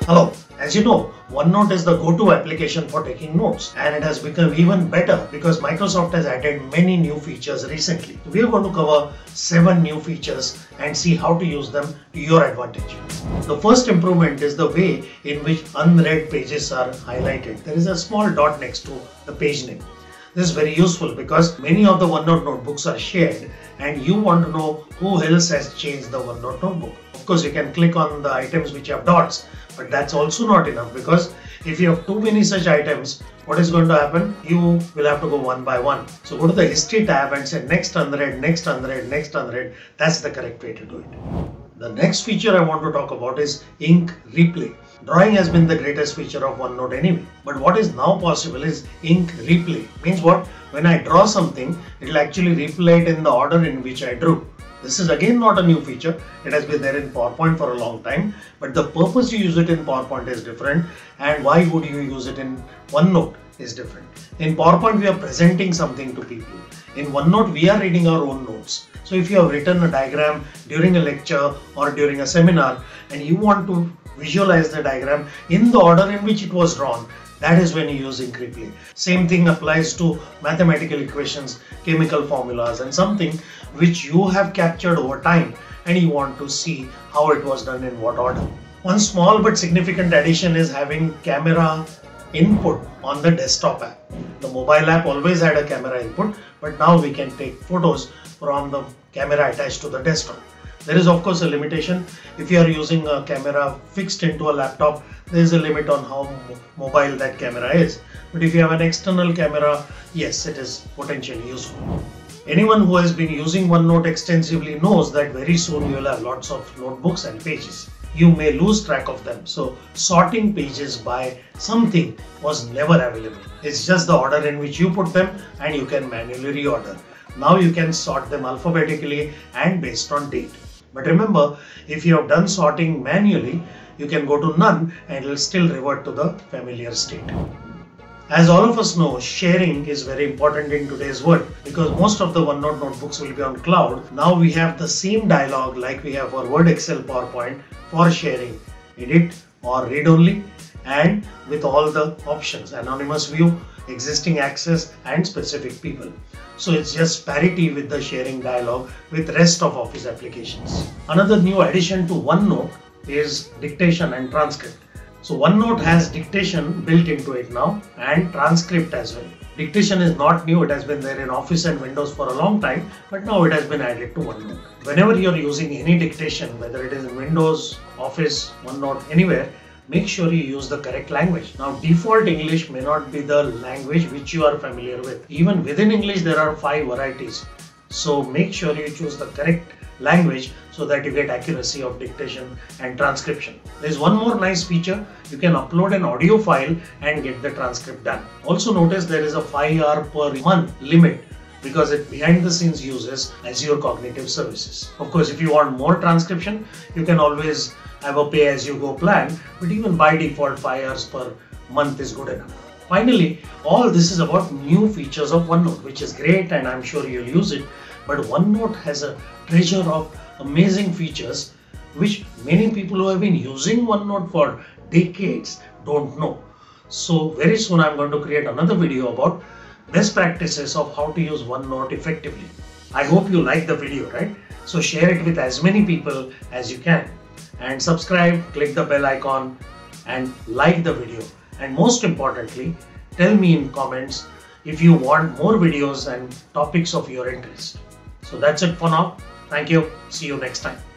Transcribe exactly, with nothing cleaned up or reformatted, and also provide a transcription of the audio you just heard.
Hello, as you know, OneNote is the go-to application for taking notes, and it has become even better because Microsoft has added many new features recently. We are going to cover seven new features and see how to use them to your advantage. The first improvement is the way in which unread pages are highlighted. There is a small dot next to the page name. This is very useful because many of the OneNote notebooks are shared and you want to know who else has changed the OneNote notebook. Of course, you can click on the items which have dots, but that's also not enough because if you have too many such items, what is going to happen? You will have to go one by one. So go to the history tab and say next unread, next unread, next unread. That's the correct way to do it. The next feature I want to talk about is ink replay. Drawing has been the greatest feature of OneNote anyway. But what is now possible is ink replay. Means what? When I draw something, it will actually replay it in the order in which I drew. This is again not a new feature. It has been there in PowerPoint for a long time. But the purpose you use it in PowerPoint is different. And why would you use it in OneNote is different. In PowerPoint, we are presenting something to people. In OneNote, we are reading our own notes. So if you have written a diagram during a lecture or during a seminar and you want to visualize the diagram in the order in which it was drawn, that is when you use ink replay. Same thing applies to mathematical equations, chemical formulas, and something which you have captured over time and you want to see how it was done in what order. One small but significant addition is having camera input on the desktop app. The mobile app always had a camera input, but now we can take photos from the camera attached to the desktop. There is of course a limitation. If you are using a camera fixed into a laptop, there is a limit on how mobile that camera is. But if you have an external camera, yes, it is potentially useful. Anyone who has been using OneNote extensively knows that very soon you will have lots of notebooks and pages. You may lose track of them. So sorting pages by something was never available. It's just the order in which you put them and you can manually reorder. Now you can sort them alphabetically and based on date. But remember, if you have done sorting manually, you can go to none and it will still revert to the familiar state. As all of us know, sharing is very important in today's world because most of the OneNote notebooks will be on cloud. Now we have the same dialog like we have for Word, Excel, PowerPoint for sharing, edit or read only, and with all the options, anonymous view, existing access and specific people. So it's just parity with the sharing dialog with rest of Office applications. Another new addition to OneNote is dictation and transcript. So OneNote has dictation built into it now and transcript as well. Dictation is not new, it has been there in Office and Windows for a long time, but now it has been added to OneNote. Whenever you are using any dictation, whether it is in Windows, Office, OneNote, anywhere, make sure you use the correct language. Now default English may not be the language which you are familiar with. Even within English there are five varieties. So make sure you choose the correct language so that you get accuracy of dictation and transcription. There is one more nice feature. You can upload an audio file and get the transcript done. Also notice there is a five hour per month limit because it behind the scenes uses Azure Cognitive Services. Of course, if you want more transcription, you can always have a pay as you go plan, but even by default five hours per month is good enough. Finally, all this is about new features of OneNote, which is great and I'm sure you'll use it. But OneNote has a treasure of amazing features which many people who have been using OneNote for decades don't know. So very soon I'm going to create another video about best practices of how to use OneNote effectively. I hope you like the video, right? So share it with as many people as you can. And subscribe, click the bell icon and like the video. And most importantly, tell me in comments if you want more videos and topics of your interest. So that's it for now. Thank you. See you next time.